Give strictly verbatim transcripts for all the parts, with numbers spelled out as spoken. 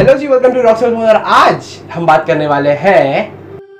Hello जी, welcome to rockstar mode. आज हम बात करने वाले हैं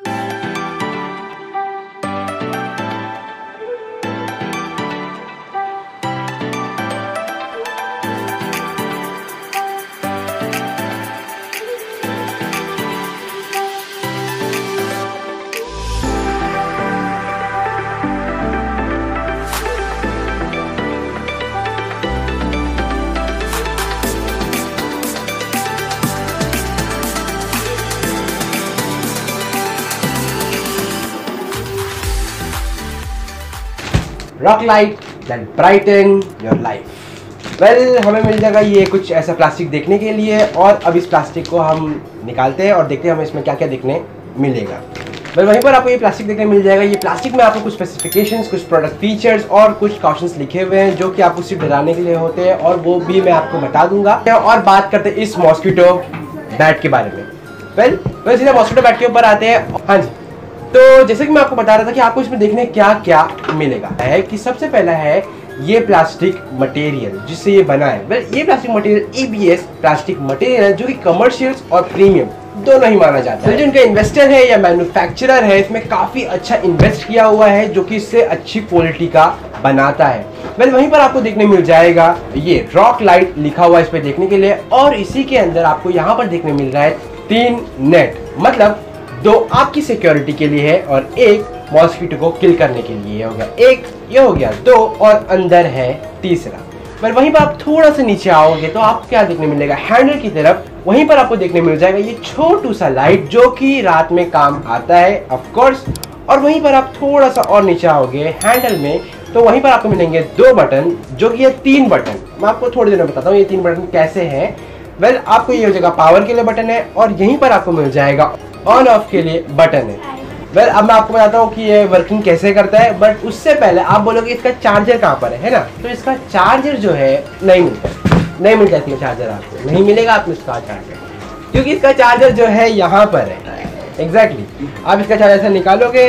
rock light that brighten your life. Well, हमें मिल जाएगा ये कुछ ऐसा प्लास्टिक देखने के लिए, और अब इस प्लास्टिक को हम निकालते हैं और देखते हैं हमें इसमें क्या क्या देखने मिलेगा। वेल, वहीं पर आपको ये प्लास्टिक देखने मिल जाएगा। ये प्लास्टिक में आपको कुछ स्पेसिफिकेशंस, कुछ प्रोडक्ट फीचर्स और कुछ कॉशंस लिखे हुए हैं जो कि आपको सिर्फ डराने के लिए होते हैं, और वो भी मैं आपको बता दूंगा। और बात करते हैं इस मॉस्किटो बैट के बारे में। वेल वेल सीधा मॉस्किटो बैट के ऊपर आते हैं। हाँ जी, तो जैसे कि मैं आपको बता रहा था कि आपको इसमें देखने क्या क्या मिलेगा है कि सबसे पहला है ये प्लास्टिक मटेरियल जिससे ये बना है। वेल, ये plastic material ABS plastic material है जो कि कमर्शियल्स और प्रीमियम दोनों ही माना जाता है। जो इनका इन्वेस्टर है या मैन्युफैक्चरर है, इसमें काफी अच्छा इन्वेस्ट किया हुआ है जो कि इससे अच्छी क्वालिटी का बनाता है। वेल, वहीं पर आपको देखने मिल जाएगा ये रॉक लाइट लिखा हुआ है इस पे देखने के लिए, और इसी के अंदर आपको यहाँ पर देखने मिल रहा है तीन नेट, मतलब दो आपकी सिक्योरिटी के लिए है और एक मॉस्किटो को किल करने के लिए। ये हो गया एक, ये हो गया दो, और अंदर है तीसरा। पर वहीं पर आप थोड़ा सा नीचे आओगे तो आपको क्या देखने मिलेगा, हैंडल की तरफ। वहीं पर आपको देखने मिल जाएगा ये छोटू सा लाइट जो कि रात में काम आता है ऑफ कोर्स। और वहीं पर आप थोड़ा सा और नीचे आओगे हैंडल में तो वहीं पर आपको मिलेंगे दो बटन जो कि ये तीन बटन। मैं आपको थोड़ी देर में बताता हूँ ये तीन बटन कैसे हैं। वेल, आपको ये हो जाएगा पावर के लिए बटन है, और यहीं पर आपको मिल जाएगा ऑन ऑफ के लिए बटन है। वेल, अब मैं आपको बताता हूँ कि ये वर्किंग कैसे करता है, बट उससे पहले आप बोलोगे इसका चार्जर कहाँ पर है, है ना? तो इसका चार्जर जो है नहीं मिलता, नहीं मिल जाती है चार्जर, आपको नहीं मिलेगा आपको इसका चार्जर, क्योंकि इसका चार्जर जो है यहाँ पर है। Exactly exactly. आप इसका चार्जर से निकालोगे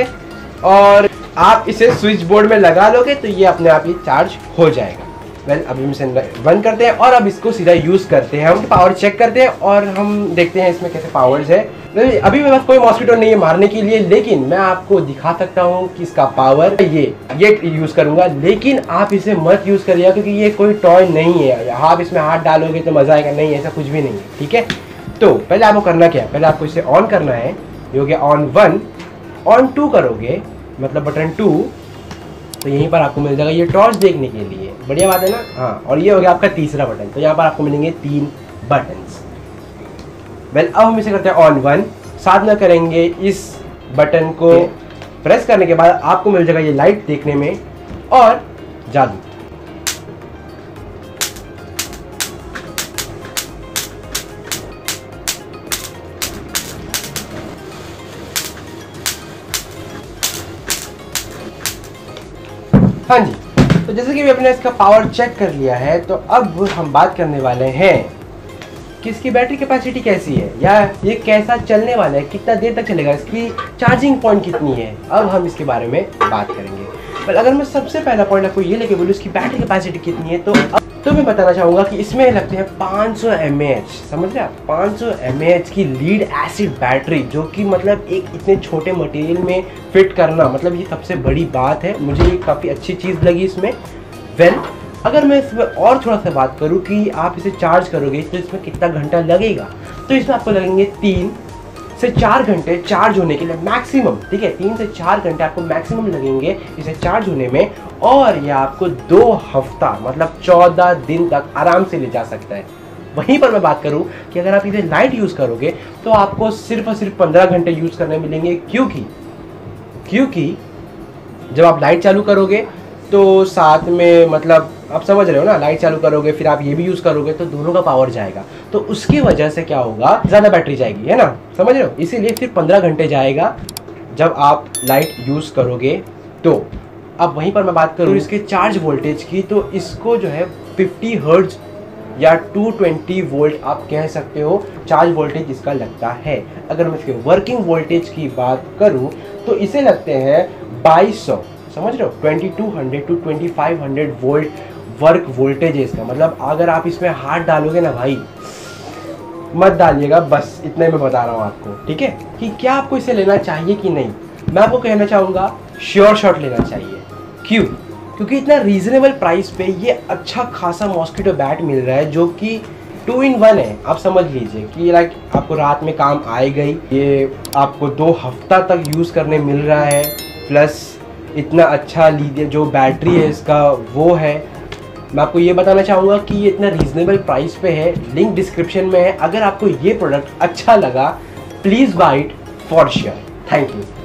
और आप इसे स्विच बोर्ड में लगा लोगे तो ये अपने आप ही चार्ज हो जाएगा। वेल well, अभी हम इसे बंद करते हैं और अब इसको सीधा यूज करते हैं। हम पावर चेक करते हैं और हम देखते हैं इसमें कैसे पावर्स है। well, अभी मेरे पास कोई मॉस्किटो नहीं है मारने के लिए, लेकिन मैं आपको दिखा सकता हूँ कि इसका पावर ये ये यूज करूंगा। लेकिन आप इसे मत यूज करिएगा क्योंकि ये कोई टॉय नहीं है। आप इसमें हाथ डालोगे तो मजा आएगा, नहीं ऐसा कुछ भी नहीं है, ठीक है? तो पहले आपको करना क्या है, पहले आपको इसे ऑन करना है। ये हो गया ऑन वन। ऑन टू करोगे मतलब बटन टू, तो यहीं पर आपको मिल जाएगा ये टॉर्च देखने के लिए। बढ़िया बात है ना? हाँ, और ये हो गया आपका तीसरा बटन। तो यहाँ पर आपको मिलेंगे तीन बटन्स। वेल, अब हम इसे करते हैं ऑन वन। साथ में करेंगे इस बटन को प्रेस करने के बाद आपको मिल जाएगा ये लाइट देखने में और जादू। हाँ जी, तो जैसे कि हमने इसका पावर चेक कर लिया है, तो अब हम बात करने वाले हैं कि इसकी बैटरी कैपेसिटी कैसी है या ये कैसा चलने वाला है, कितना देर तक चलेगा, इसकी चार्जिंग पॉइंट कितनी है। अब हम इसके बारे में बात करेंगे। पर अगर मैं सबसे पहला पॉइंट आपको ये लेके बोलूँ इसकी बैटरी कैपेसिटी कितनी है, तो अब तो मैं बताना चाहूँगा कि इसमें लगते हैं पाँच सौ एम ए एच। समझ रहे आप? पाँच सौ एम ए एच की लीड एसिड बैटरी, जो कि मतलब एक इतने छोटे मटेरियल में फिट करना, मतलब ये सबसे बड़ी बात है। मुझे ये काफ़ी अच्छी चीज़ लगी इसमें। वेल, अगर मैं इसमें और थोड़ा सा बात करूँ कि आप इसे चार्ज करोगे तो इसमें कितना घंटा लगेगा, तो इसमें आपको लगेंगे तीन से चार घंटे चार्ज होने के लिए मैक्सिमम। ठीक है, तीन से चार घंटे आपको मैक्सिमम लगेंगे इसे चार्ज होने में, और यह आपको दो हफ्ता मतलब चौदह दिन तक आराम से ले जा सकता है। वहीं पर मैं बात करूं कि अगर आप इसे लाइट यूज़ करोगे तो आपको सिर्फ और सिर्फ पंद्रह घंटे यूज़ करने मिलेंगे, क्योंकि क्योंकि जब आप लाइट चालू करोगे तो साथ में, मतलब आप समझ रहे हो ना, लाइट चालू करोगे फिर आप ये भी यूज़ करोगे तो दोनों का पावर जाएगा, तो उसकी वजह से क्या होगा, ज़्यादा बैटरी जाएगी, है ना? समझ रहे हो? इसीलिए सिर्फ पंद्रह घंटे जाएगा जब आप लाइट यूज़ करोगे। तो अब वहीं पर मैं बात करूँ इसके चार्ज वोल्टेज की, तो इसको जो है फिफ्टी हर्ट्ज या टू ट्वेंटी वोल्ट आप कह सकते हो चार्ज वोल्टेज इसका लगता है। अगर मैं इसके वर्किंग वोल्टेज की बात करूँ तो इसे लगते हैं बाईस सौ, समझ रहे हो, twenty two hundred two twenty five hundred volt work voltage है इसका। मतलब अगर आप इसमें हाथ डालोगे ना भाई, मत डालिएगा, बस इतना ही मैं बता रहा हूँ आपको, ठीक है। कि क्या आपको इसे लेना चाहिए कि नहीं, मैं आपको कहना चाहूँगा श्योर शॉट लेना चाहिए। क्यों? क्योंकि इतना रीजनेबल प्राइस पे ये अच्छा खासा मॉस्किटो बैट मिल रहा है जो कि टू इन वन है। आप समझ लीजिए कि लाइक आपको रात में काम आएगा ही, ये आपको दो हफ्ता तक यूज़ करने मिल रहा है, प्लस इतना अच्छा लीजिए जो बैटरी है इसका वो है। मैं आपको ये बताना चाहूँगा कि ये इतना रीजनेबल प्राइस पे है, लिंक डिस्क्रिप्शन में है। अगर आपको ये प्रोडक्ट अच्छा लगा please buy it for sure. Thank you.